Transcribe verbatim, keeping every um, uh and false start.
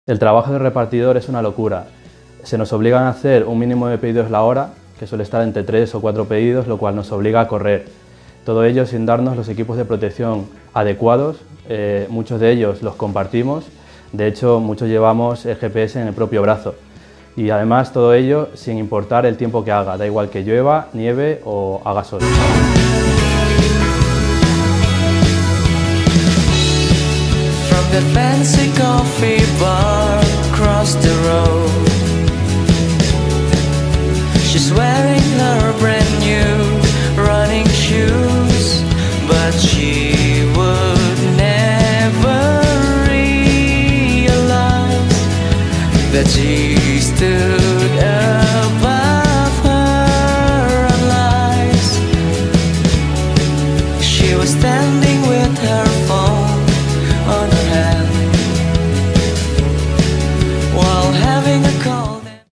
El trabajo de repartidor es una locura. Se nos obligan a hacer un mínimo de pedidos la hora, que suele estar entre tres o cuatro pedidos, lo cual nos obliga a correr. Todo ello sin darnos los equipos de protección adecuados, eh, muchos de ellos los compartimos, de hecho muchos llevamos el G P S en el propio brazo. Y además todo ello sin importar el tiempo que haga, da igual que llueva, nieve o haga sol. From the fancy coffee bar